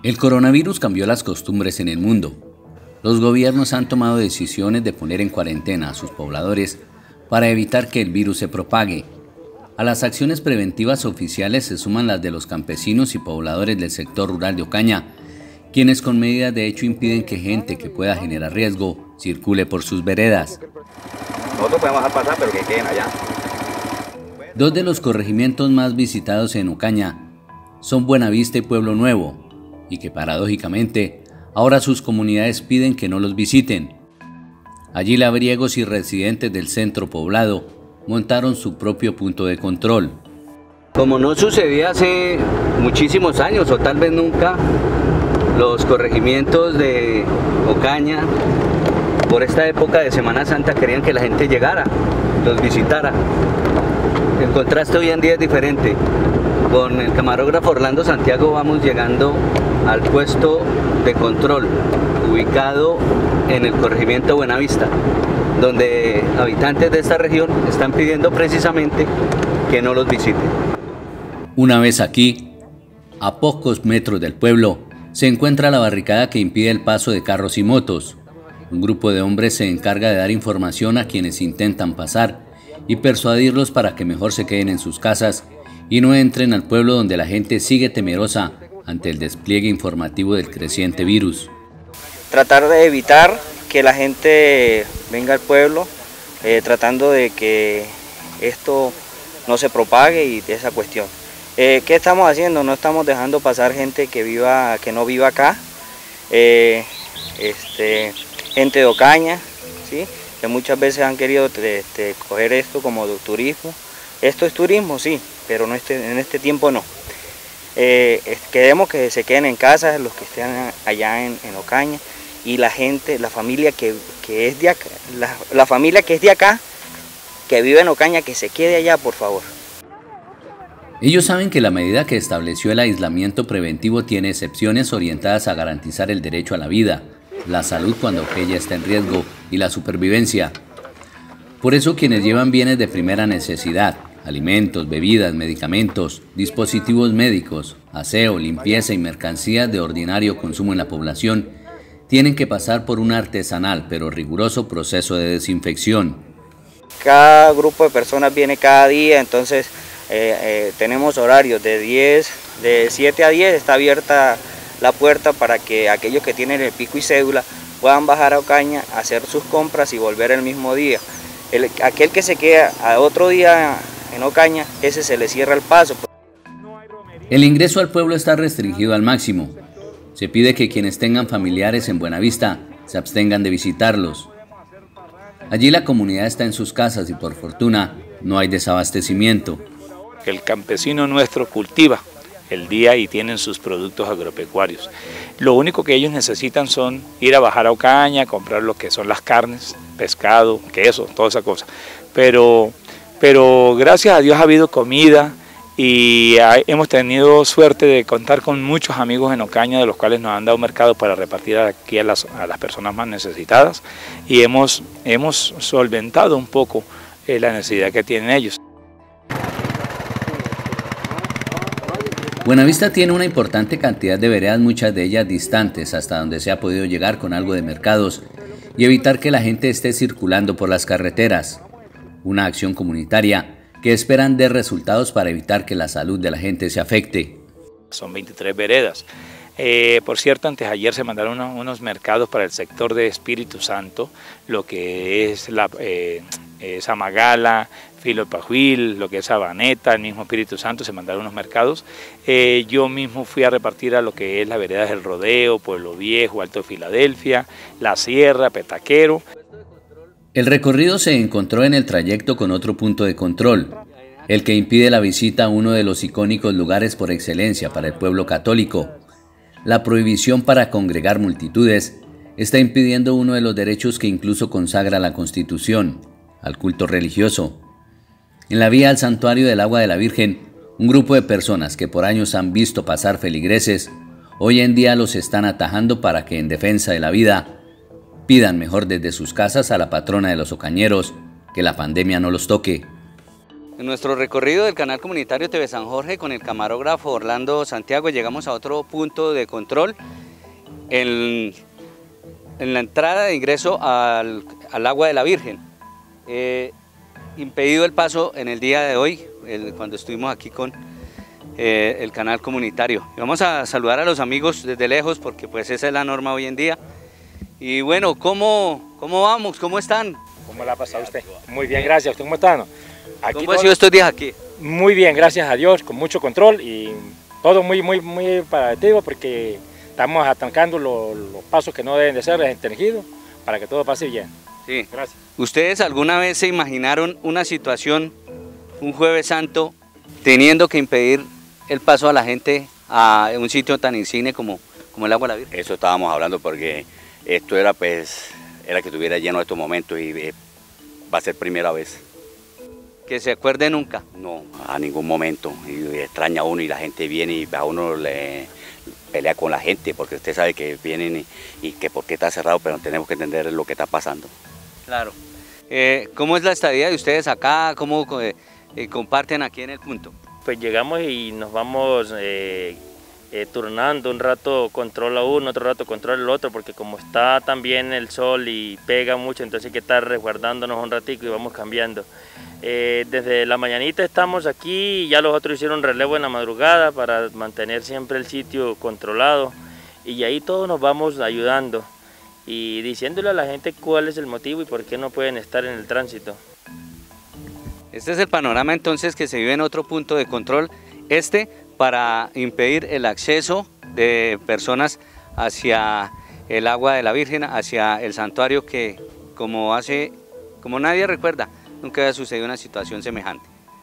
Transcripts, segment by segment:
El coronavirus cambió las costumbres en el mundo. Los gobiernos han tomado decisiones de poner en cuarentena a sus pobladores para evitar que el virus se propague. A las acciones preventivas oficiales se suman las de los campesinos y pobladores del sector rural de Ocaña, quienes con medidas de hecho impiden que gente que pueda generar riesgo circule por sus veredas. Nosotros podemos dejar pasar, pero que queden allá. Dos de los corregimientos más visitados en Ocaña son Buenavista y Pueblo Nuevo, y que paradójicamente ahora sus comunidades piden que no los visiten. Allí labriegos y residentes del centro poblado montaron su propio punto de control. Como no sucedía hace muchísimos años o tal vez nunca, los corregimientos de Ocaña por esta época de Semana Santa querían que la gente llegara, los visitara. El contraste hoy en día es diferente. Con el camarógrafo Orlando Santiago vamos llegando al puesto de control ubicado en el corregimiento Buenavista, donde habitantes de esta región están pidiendo precisamente que no los visiten. Una vez aquí, a pocos metros del pueblo, se encuentra la barricada que impide el paso de carros y motos. Un grupo de hombres se encarga de dar información a quienes intentan pasar y persuadirlos para que mejor se queden en sus casas y no entren al pueblo, donde la gente sigue temerosa ante el despliegue informativo del creciente virus. Tratar de evitar que la gente venga al pueblo, tratando de que esto no se propague y de esa cuestión. ¿Qué estamos haciendo? No estamos dejando pasar gente que no viva acá, gente de Ocaña, ¿sí? Que muchas veces han querido coger esto como turismo. Esto es turismo, sí, pero no en este tiempo no. Queremos que se queden en casa los que estén allá en Ocaña, y la gente, la familia que es de acá, la familia que es de acá, que vive en Ocaña, que se quede allá, por favor. Ellos saben que la medida que estableció el aislamiento preventivo tiene excepciones orientadas a garantizar el derecho a la vida, la salud cuando aquella está en riesgo y la supervivencia. Por eso quienes llevan bienes de primera necesidad, alimentos, bebidas, medicamentos, dispositivos médicos, aseo, limpieza y mercancías de ordinario consumo en la población, tienen que pasar por un artesanal pero riguroso proceso de desinfección. Cada grupo de personas viene cada día, entonces tenemos horarios de 7 a 10, está abierta la puerta para que aquellos que tienen el pico y cédula puedan bajar a Ocaña, hacer sus compras y volver el mismo día. Aquel que se queda a otro día en Ocaña, ese se le cierra el paso. El ingreso al pueblo está restringido al máximo. Se pide que quienes tengan familiares en Buenavista se abstengan de visitarlos. Allí la comunidad está en sus casas y por fortuna no hay desabastecimiento. El campesino nuestro cultiva el día y tienen sus productos agropecuarios. Lo único que ellos necesitan son ir a bajar a Ocaña, comprar lo que son las carnes, pescado, queso, toda esa cosa. Pero gracias a Dios ha habido comida y hemos tenido suerte de contar con muchos amigos en Ocaña, de los cuales nos han dado mercado para repartir aquí a las personas más necesitadas, y hemos solventado un poco la necesidad que tienen ellos. Buenavista tiene una importante cantidad de veredas, muchas de ellas distantes, hasta donde se ha podido llegar con algo de mercados y evitar que la gente esté circulando por las carreteras. Una acción comunitaria que esperan dé resultados para evitar que la salud de la gente se afecte. Son 23 veredas. Por cierto, antes ayer se mandaron unos mercados para el sector de Espíritu Santo, lo que es Zamagala, Filo de Pajuil, lo que es Sabaneta, el mismo Espíritu Santo, se mandaron unos mercados. Yo mismo fui a repartir a lo que es las veredas del Rodeo, Pueblo Viejo, Alto de Filadelfia, La Sierra, Petaquero. El recorrido se encontró en el trayecto con otro punto de control, el que impide la visita a uno de los icónicos lugares por excelencia para el pueblo católico. La prohibición para congregar multitudes está impidiendo uno de los derechos que incluso consagra la Constitución, al culto religioso. En la vía al Santuario del Agua de la Virgen, un grupo de personas que por años han visto pasar feligreses, hoy en día los están atajando para que, en defensa de la vida, pidan mejor desde sus casas a la patrona de los ocañeros que la pandemia no los toque. En nuestro recorrido del canal comunitario TV San Jorge con el camarógrafo Orlando Santiago llegamos a otro punto de control en la entrada de ingreso al agua de la Virgen. Impedido el paso en el día de hoy, cuando estuvimos aquí con el canal comunitario. Y vamos a saludar a los amigos desde lejos porque pues esa es la norma hoy en día. Y bueno, ¿cómo vamos? ¿Cómo están? ¿Cómo la ha pasado usted? Muy bien, gracias. ¿Usted cómo está? Aquí ¿Cómo ha sido estos días aquí? Muy bien, gracias a Dios, con mucho control y todo muy parativo porque estamos atancando los pasos que no deben de ser restringidos para que todo pase bien. Sí. Gracias. ¿Ustedes alguna vez se imaginaron una situación, un Jueves Santo, teniendo que impedir el paso a la gente a un sitio tan insigne como el agua de la Virgen? Eso estábamos hablando porque esto era que estuviera lleno de estos momentos y va a ser primera vez. ¿Que se acuerde nunca? No, a ningún momento. Y extraña a uno y la gente viene y a uno le pelea con la gente porque usted sabe que vienen y que por qué está cerrado, pero tenemos que entender lo que está pasando. Claro. ¿Cómo es la estadía de ustedes acá? ¿Cómo comparten aquí en el punto? Pues llegamos y nos vamos turnando, un rato controla uno, otro rato controla el otro, porque como está también el sol y pega mucho, entonces hay que estar resguardándonos un ratico y vamos cambiando. Desde la mañanita estamos aquí y ya los otros hicieron relevo en la madrugada para mantener siempre el sitio controlado y ahí todos nos vamos ayudando y diciéndole a la gente cuál es el motivo y por qué no pueden estar en el tránsito. Este es el panorama entonces que se vive en otro punto de control, para impedir el acceso de personas hacia el agua de la Virgen, hacia el santuario que como nadie recuerda, nunca había sucedido una situación semejante.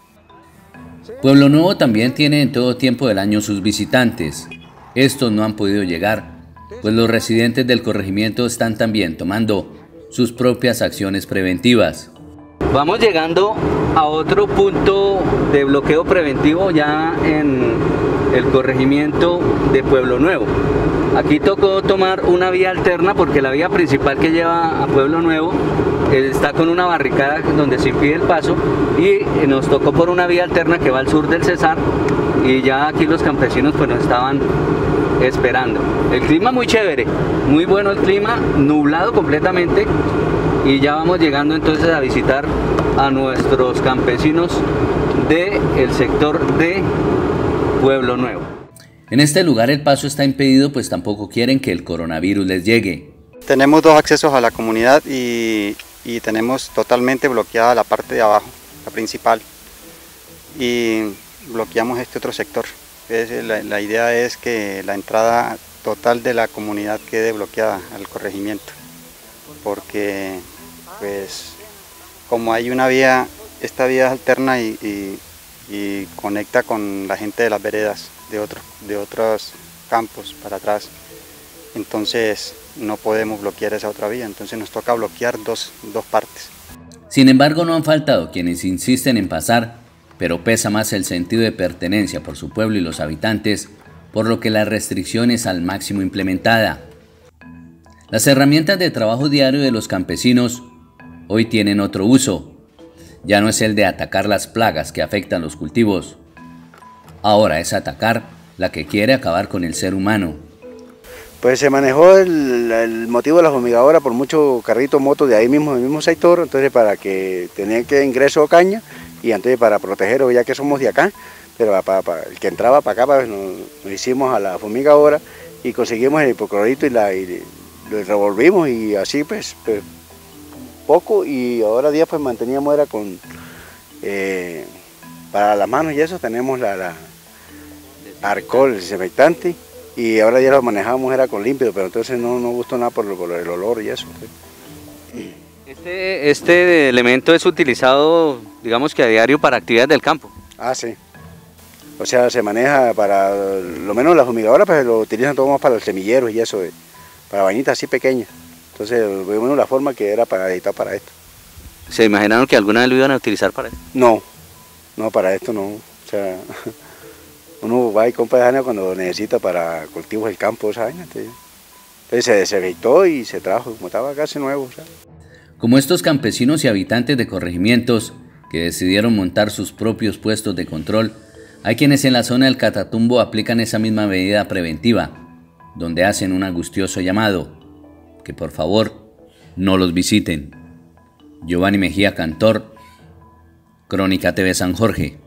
Pueblo Nuevo también tiene en todo tiempo del año sus visitantes. Estos no han podido llegar, pues los residentes del corregimiento están también tomando sus propias acciones preventivas. Vamos llegando a otro punto de bloqueo preventivo ya en el corregimiento de Pueblo Nuevo. Aquí tocó tomar una vía alterna porque la vía principal que lleva a Pueblo Nuevo está con una barricada donde se impide el paso y nos tocó por una vía alterna que va al sur del Cesar y ya aquí los campesinos pues nos estaban esperando. El clima muy chévere, muy bueno el clima, nublado completamente y ya vamos llegando entonces a visitar a nuestros campesinos del sector de Pueblo Nuevo. En este lugar el paso está impedido pues tampoco quieren que el coronavirus les llegue. Tenemos dos accesos a la comunidad y tenemos totalmente bloqueada la parte de abajo, la principal, y bloqueamos este otro sector. La idea es que la entrada total de la comunidad quede bloqueada al corregimiento, porque pues como hay una vía, esta vía es alterna y conecta con la gente de las veredas de otros campos para atrás, entonces no podemos bloquear esa otra vía, entonces nos toca bloquear dos partes. Sin embargo, no han faltado quienes insisten en pasar, pero pesa más el sentido de pertenencia por su pueblo y los habitantes, por lo que la restricción es al máximo implementada. Las herramientas de trabajo diario de los campesinos hoy tienen otro uso. Ya no es el de atacar las plagas que afectan los cultivos. Ahora es atacar la que quiere acabar con el ser humano. Pues se manejó el motivo de la fumigadora por muchos carritos, motos de ahí mismo, del mismo sector, entonces para que tenían que ingreso caña y entonces para proteger, ya que somos de acá, pero para el que entraba para acá pues nos hicimos a la fumigadora y conseguimos el hipoclorito y lo revolvimos y así pues poco y ahora día pues manteníamos era con para las manos y eso tenemos la alcohol desinfectante y ahora ya lo manejamos era con límpido, pero entonces no gustó nada por el olor y eso. Este elemento es utilizado, digamos que a diario para actividades del campo. Ah, sí. O sea, se maneja para, lo menos la fumigadora pues lo utilizan todo más para los semilleros y eso, para bañitas así pequeñas. Entonces vimos la forma que era para editar para esto. ¿Se imaginaron que alguna vez lo iban a utilizar para esto? No, para esto no. O sea, uno va y compra esa vaina cuando necesita para cultivos del campo, esa vaina. Entonces se editó y se trajo, como estaba casi nuevo. ¿Sabes? Como estos campesinos y habitantes de corregimientos que decidieron montar sus propios puestos de control, hay quienes en la zona del Catatumbo aplican esa misma medida preventiva, donde hacen un angustioso llamado, que por favor no los visiten. Giovanni Mejía Cantor, Crónica TV San Jorge.